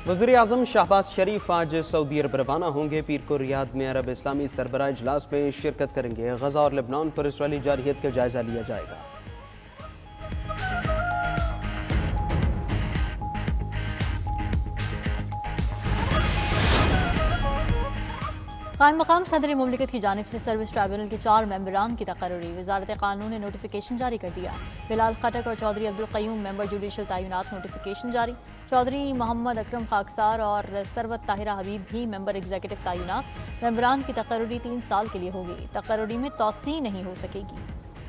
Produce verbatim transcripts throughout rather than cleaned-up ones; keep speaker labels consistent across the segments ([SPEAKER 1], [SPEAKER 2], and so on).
[SPEAKER 1] वज़ीर आज़म शहबाज शरीफ आज सऊदी अरब रवाना होंगे। पीर को रियाद में अरब इस्लामी सरबराह इजलास में शिरकत करेंगे। गजा और लेबनान पर इसराइली जारहियत का जायजा लिया जाएगा।
[SPEAKER 2] कायम मकाम सदर मुमलिकत की जानिब से सर्विस ट्राइब्यूनल के चार मेंबरान की तकर्री वजारत कानून ने नोटिफिकेशन जारी कर दिया। बिलाल खटक और चौधरी अब्दुल क़य्यूम मेंबर जुडिशल तैनात नोटिफिकेशन जारी। चौधरी मोहम्मद अकरम खाकसार और सरवत ताहिरा हबीब भी मेंबर एग्जीक्यूटिव तैनात। मेंबरान की तकर्री तीन साल के लिए होगी। तकर्री में तोसी नहीं हो सकेगी।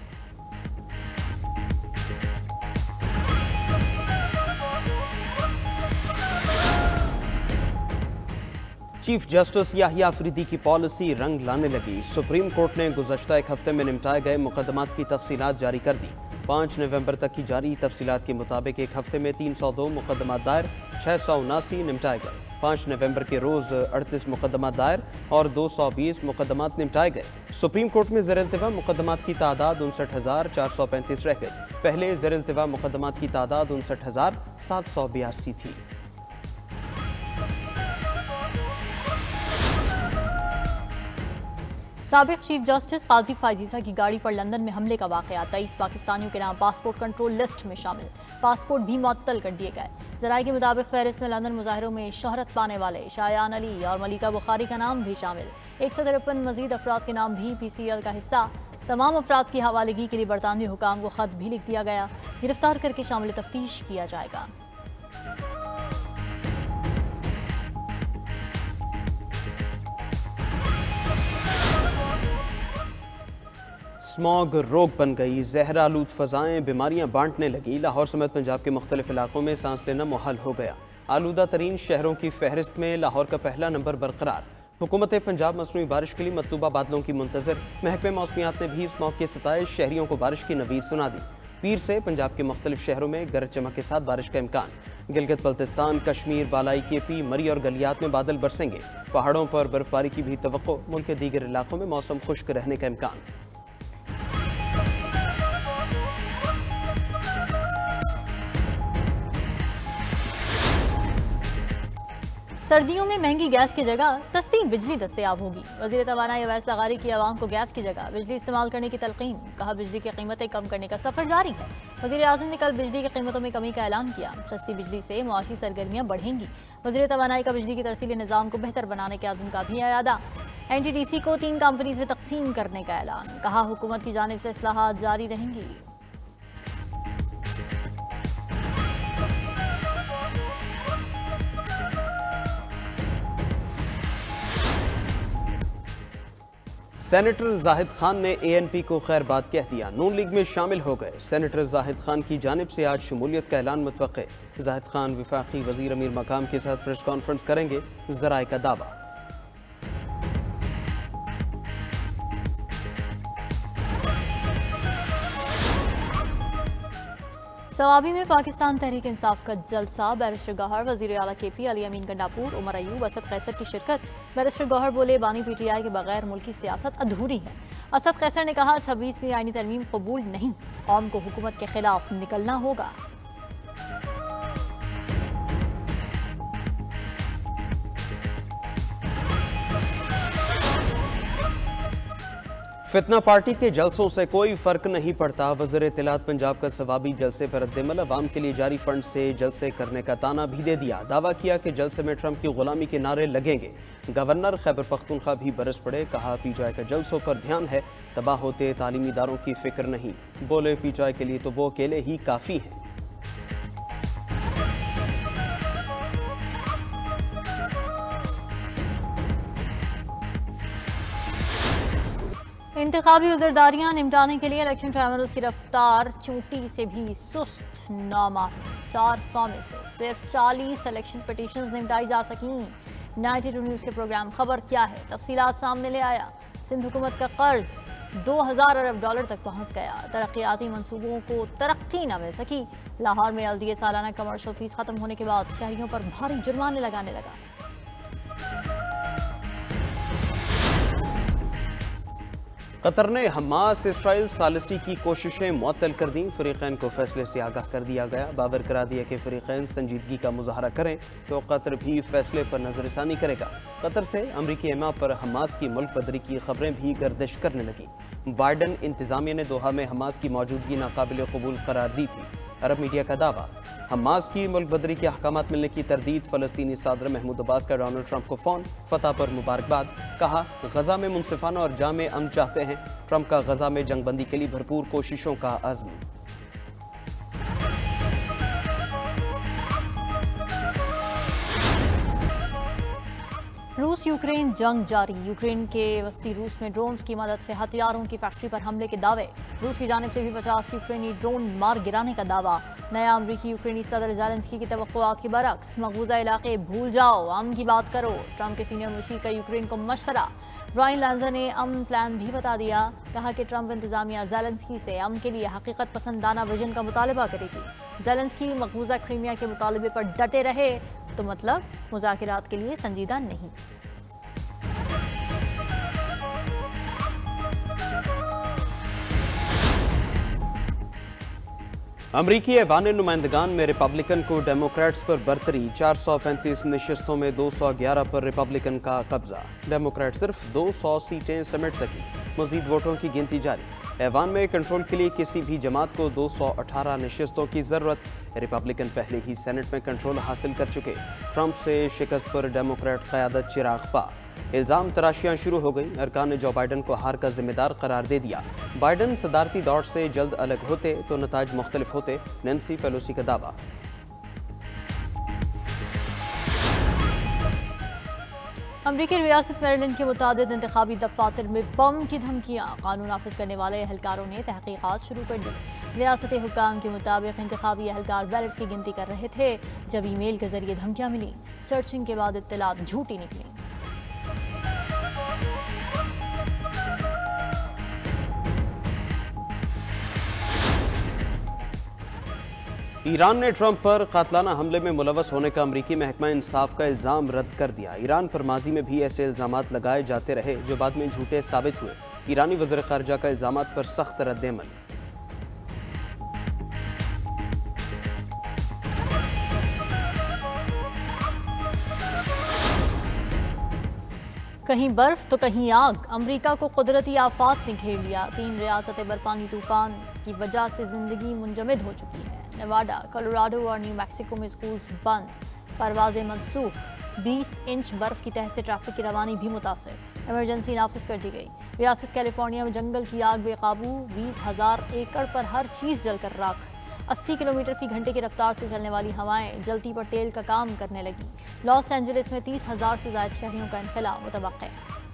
[SPEAKER 1] चीफ जस्टिस याहिया अफरीदी की पॉलिसी रंग लाने लगी। सुप्रीम कोर्ट ने गुज़श्ता एक हफ्ते में निपटाए गए मुकदमात की तफसीलात जारी कर दी। पाँच नवंबर तक की जारी तफसीलात के मुताबिक एक हफ्ते में तीन सौ दो मुकदमात दायर, छः सौ उनासी निपटाए गए। पाँच नवंबर के रोज़ अड़तीस मुकदमात दायर और दो सौ बीस मुकदमात निपटाए गए। सुप्रीम कोर्ट में ज़ेर-ए-इल्तिवा मुकदमात की तादाद उनसठ हज़ार चार सौ पैंतीस रह गई। पहले ज़ेर-ए-इल्तिवा मुकदमात की तादाद उनसठ हज़ार सात सौ बयासी थी।
[SPEAKER 2] साबिक चीफ जस्टिस काजी फायजीसा की गाड़ी पर लंदन में हमले का वाकया। तेईस पाकिस्तानियों के नाम पासपोर्ट कंट्रोल लिस्ट में शामिल। पासपोर्ट भी मुअत्तल कर दिए गए। जराये के मुताबिक फहरिस्त में लंदन मुजाहिरों में शहरत पाने वाले शायान अली और मलिका बुखारी का नाम भी शामिल। एक सौ तिरपन मजीद अफराद के नाम भी पी सी एल का हिस्सा। तमाम अफराद की हवालगी के लिए बरतानवी हुकाम को खत भी लिख दिया गया। गिरफ्तार करके शामिल तफ्तीश किया जाएगा।
[SPEAKER 1] स्मॉग रोग बन गई। जहरा आलूद फ़ज़ाएँ बीमारियाँ बांटने लगी। लाहौर समेत पंजाब के मुख्तलिफ इलाकों में सांस लेना मुहाल हो गया। आलूदा तरीन शहरों की फहरिस्त में लाहौर का पहला नंबर बरकरार। हुकूमत पंजाब मसनूई बारिश के लिए मतलूबा बादलों की मुंतज़र। महकमे मौसमियात ने भी स्मॉग के सताइश शहरियों को बारिश की नवीद सुना दी। पीर से पंजाब के मुख्तलिफ शहरों में गरज चमक के साथ बारिश का इम्कान। गिलगित बल्तिस्तान, कश्मीर, बालाई के पी, मरी और गलियात में बादल बरसेंगे। पहाड़ों पर बर्फबारी की भी तवक्को। मुल्क के दीगर इलाकों में मौसम खुश्क रहने का इम्कान।
[SPEAKER 2] सर्दियों में महंगी गैस की जगह सस्ती बिजली दस्तयाब होगी। वज़ीर तवानाई अवैस लगारी की आवाम को गैस की जगह बिजली इस्तेमाल करने की तलकीन। कहा बिजली की कीमतें कम करने का सफर जारी है। वज़ीर आज़म ने कल बिजली की कीमतों में कमी का ऐलान किया। सस्ती बिजली से मुआशी सरगर्मियाँ बढ़ेंगी। वज़ीर तवानाई का बिजली की तरसीली निज़ाम को बेहतर बनाने के आज़म का भी अयादा। एन टी डी सी को तीन कंपनीज में तकसीम करने का ऐलान। कहा हुकूमत की जानिब से इस्लाहात जारी रहेंगी।
[SPEAKER 1] सेनेटर जाहिद खान ने ए एन पी को खैर बात कह दिया। नून लीग में शामिल हो गए। सेनेटर जाहिद खान की जानिब से आज शमूलियत का ऐलान मुतवक्के। जाहिद खान विफाकी वजीर अमीर मकाम के साथ प्रेस कॉन्फ्रेंस करेंगे। जराए का दावा।
[SPEAKER 2] सवाबी में पाकिस्तान तहरीक इंसाफ का जलसा। बैरिस्टर गौहर, वजीर आला के पी, अली अमीन गंडापुर, उमर अयूब, असद कैसर की शिरकत। बैरिस्टर गौहर बोले बानी पी टी आई के बगैर मुल्की सियासत अधूरी है। असद कैसर ने कहा छब्बीसवीं आईनी तरमीम कबूल नहीं, कौम को हुकूमत के खिलाफ निकलना होगा।
[SPEAKER 1] फितना पार्टी के जलसों से कोई फर्क नहीं पड़ता। वज़ीर इत्तलात पंजाब का सवाबी जलसे पर रद्दमल। अवाम के लिए जारी फंड से जलसे करने का ताना भी दे दिया। दावा किया कि जलसे में ट्रंप की गुलामी के नारे लगेंगे। गवर्नर खैबर पख्तूनख्वा भी बरस पड़े। कहा पीटीआई का जलसों पर ध्यान है, तबाह होते तालीमी इदारों की फिक्र नहीं। बोले पीटीआई के लिए तो वो अकेले ही काफ़ी हैं।
[SPEAKER 2] इंतखाबी उजरदारियां निपटाने के लिए इलेक्शन ट्राइब्यूनल्स की रफ्तार चोटी से भी सुस्त नामालूम। चार सौ में से सिर्फ चालीस इलेक्शन पिटीशन निपटाई जा सकी। नाइन्टी टू न्यूज़ के प्रोग्राम खबर क्या है तफसीलात सामने ले आया। सिंध हुकूमत का कर्ज दो हज़ार अरब डॉलर तक पहुंच गया। तरक्याती मंसूबों को तरक्की न मिल सकी। लाहौर में एल डी ए सालाना कमर्शियल फीस खत्म होने के बाद शहरियों पर भारी जुर्माने लगाने लगा।
[SPEAKER 1] कतर ने हमास इसराइल सालिसी की कोशिशें मुअत्तल कर दी। फ़रीक़ैन को फैसले से आगाह कर दिया गया। बावर करा दिया कि फ़रीक़ैन संजीदगी का मुजाहरा करें तो कतर भी फैसले पर नजरसानी करेगा। कतर से अमरीकी एमा पर हमास की मुल्क बदरी की खबरें भी गर्दिश करने लगी। बाइडन इंतजामिया ने दोहा में हमास की मौजूदगी नाकाबिल कबूल करार दी थी। अरब मीडिया का दावा, हमास की मुल्क बदरी के अहकामात मिलने की तरदीद। फ़लस्तीनी सदर महमूद अब्बास का डोनाल्ड ट्रंप को फ़ोन, फतह पर मुबारकबाद। कहा, गजा में मुनसिफाना और जामे अमन चाहते हैं। ट्रंप का गजा में जंगबंदी के लिए भरपूर कोशिशों का अज़्म।
[SPEAKER 2] रूस यूक्रेन जंग जारी। यूक्रेन के वस्ती रूस में ड्रोन्स की मदद से हथियारों की फैक्ट्री पर हमले के दावे। रूस की जानिब से भी पचास यूक्रेनी ड्रोन मार गिराने का दावा। नया अमरीकी यूक्रेनी सदर ज़ेलेंस्की की तवक्कुआत के बरक्स, मकबूजा इलाके भूल जाओ, अमन की बात करो। ट्रंप के सीनियर मुशीर का यूक्रेन को मशवरा। ब्रायन लैंजर ने अमन प्लान भी बता दिया। कहा कि ट्रंप इंतजामिया ज़ेलेंस्की से अमन के लिए हकीकत पसंदाना विजन का मुतालबा करेगी। ज़ेलेंस्की मकबूजा क्रीमिया के मुतालबे पर डटे रहे तो मतलब मुज़ाकिरात के लिए संजीदा नहीं।
[SPEAKER 1] अमरीकी ऐवान नुमाइंदगान में रिपब्लिकन को डेमोक्रेट्स पर बरतरी। चार सौ पैंतीस नशस्तों में दो सौ ग्यारह पर रिपब्लिकन का कब्जा। डेमोक्रेट सिर्फ दो सौ सीटें समेट सकी। मजीद वोटों की गिनती जारी। ऐवान में कंट्रोल के लिए किसी भी जमात को दो सौ अठारह नशस्तों की जरूरत। रिपब्लिकन पहले ही सेनेट में कंट्रोल हासिल कर चुके। ट्रंप से शिकस्त पर डेमोक्रेट क़यादत चिराग पा। इल्ज़ाम तराशियां शुरू हो गई। अरकान ने जो बाइडन को हार का जिम्मेदार करार दे दिया। बाइडन सदारती दौड़ से जल्द अलग होते तो नताज मुख्तलिफ होते। नैन्सी पेलोसी का दावा।
[SPEAKER 2] अमरीकी रियासत मेरीलैंड के मुतादिद इंतखाबी दफातर में बम की धमकियां। कानून नाफिज करने वाले एहलकारों ने तहकीकात शुरू कर दी। रियासती हुक्काम के मुताबिक इंतखाबी एहलकार बैलेट्स की गिनती कर रहे थे जब ईमेल के जरिए धमकियां मिली। सर्चिंग के बाद इत्तलात झूठी निकली।
[SPEAKER 1] ईरान ने ट्रंप पर कातलाना हमले में मुलव्वस होने का अमरीकी महकमा इंसाफ का इल्ज़ाम रद्द कर दिया। ईरान पर माजी में भी ऐसे इल्ज़ामात लगाए जाते रहे जो बाद में झूठे साबित हुए। ईरानी वज़ीर ख़ारिजा का इल्ज़ामात पर सख्त रद्द-ए-अमल।
[SPEAKER 2] कहीं बर्फ तो कहीं आग। अमरीका को कुदरती आफात ने घेर लिया। तीन रियासतें बर्फानी तूफान की वजह से जिंदगी मुंजमद हो चुकी है। नेवाडा, कोलोराडो और न्यू मैक्सिको में स्कूल्स बंद, परवाजें मनसूख। बीस इंच बर्फ की तह से ट्रैफिक की रवानी भी मुतासर। इमरजेंसी नाफिज कर दी गई। रियासत कैलिफोर्निया में जंगल की आग बेकाबू। बीस हजार एकड़ पर हर चीज़ जलकर राख। अस्सी किलोमीटर फी घंटे की रफ्तार से चलने वाली हवाएं जलती पर तेल का काम करने लगी। लॉस एंजलिस में तीस हजार से ज्यादा शहरियों का इनखला मुतवक्के।